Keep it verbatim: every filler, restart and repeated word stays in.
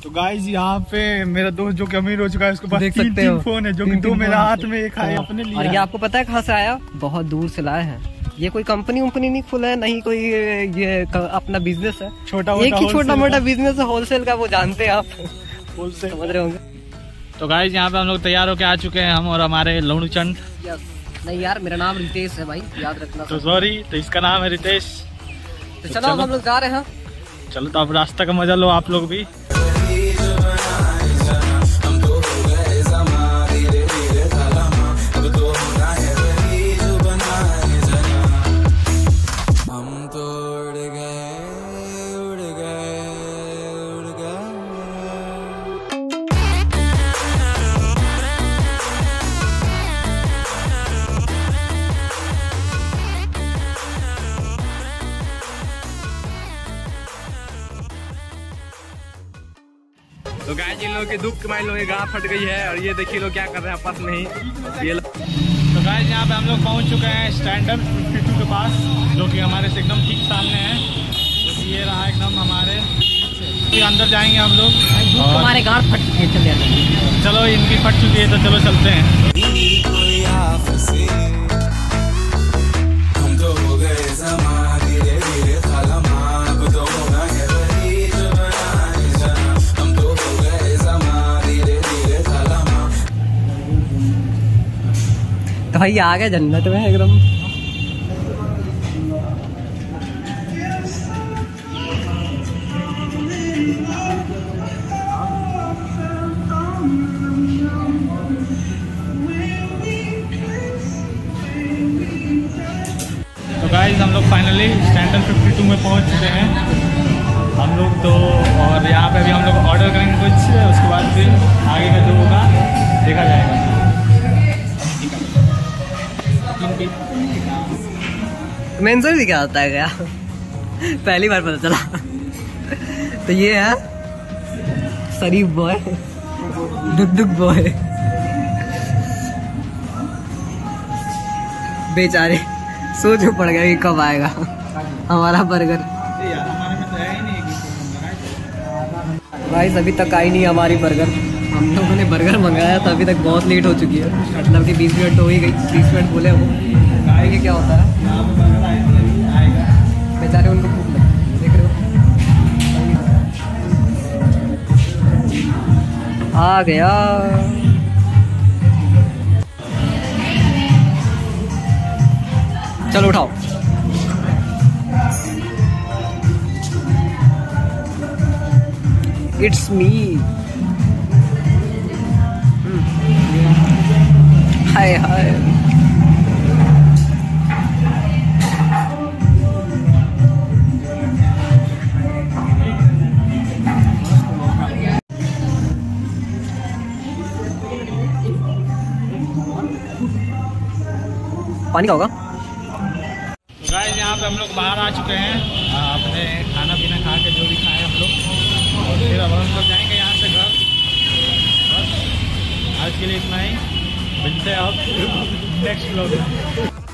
तो गाइस यहाँ पे मेरा दोस्त जो कि अमीर हो चुका है, उसके पास तीन तीन फोन है, जो कि दो मेरा हाथ में एक है अपने लिए। और ये आपको पता है कहाँ से आया? बहुत दूर से लाए हैं। ये कोई कंपनी उम्पनी नहीं खुला है, नहीं कोई ये अपना बिजनेस है, छोटा एक ही छोटा मोटा बिजनेस है होलसेल का, वो जानते हैं आप, होलसेल समझ रहे होंगे। तो गाइस यहाँ पे हम लोग तैयार होके आ चुके हैं, हम और हमारे लवणु चंद। नहीं यार, मेरा नाम रितेश है भाई, याद रखना। तो सॉरी, तो इसका नाम है रितेश। तो चलो हम लोग जा रहे हैं। चलो तो आप रास्ता का मजा लो आप लोग भी। तो गाइस इन लोगों के दुख के मारे लोगों की गाँव फट गई है, और ये देखिए लोग क्या कर रहे हैं आपस में ही। ये तो गाइस यहाँ पे हम लोग पहुँच चुके हैं स्टैंडर्ड फिफ्टी टू के पास, जो कि हमारे से एकदम ठीक सामने है। तो ये रहा एकदम हमारे, फिर अंदर जाएंगे हम लोग। हमारे गाँव फट चुकी है, चलिए चलो इनकी फट चुकी है तो चलो चलते हैं। तो भाई आ गए जन्नत में एकदम। तो गाइस हम लोग फाइनली स्टैंडर्ड फिफ्टी टू में पहुंच चुके हैं हम लोग तो, और यहाँ पे भी हम लोग ऑर्डर करेंगे कुछ, उसके बाद फिर आगे का जो होगा देखा जाएगा। मेंसर भी क्या होता है क्या? पहली बार पता चला। तो ये है शरीफ बॉय, दुख दुख बॉय, बेचारे सोच पड़ गया कि कब आएगा हमारा बर्गर। गाइस अभी तक आई नहीं हमारी बर्गर। हम लोगों ने बर्गर मंगाया था, अभी तक बहुत लेट हो चुकी है, मतलब कि बीस मिनट हो ही गई। बीस मिनट बोले वो, आएंगे क्या होता है, बेचारे उनको भूख लगी, देख रहे हो। आ गया। चलो उठाओ। It's me. Hi hi. पानी का होगा। तो गाइस यहाँ पे हम लोग बाहर आ चुके हैं, अपने खाना पीना खा के जो भी खाए हम लोग, और फिर अब हम लोग जाएंगे यहाँ से घर। बस आज के लिए इतना ही, मिलते हैं अब नेक्स्ट व्लॉग में।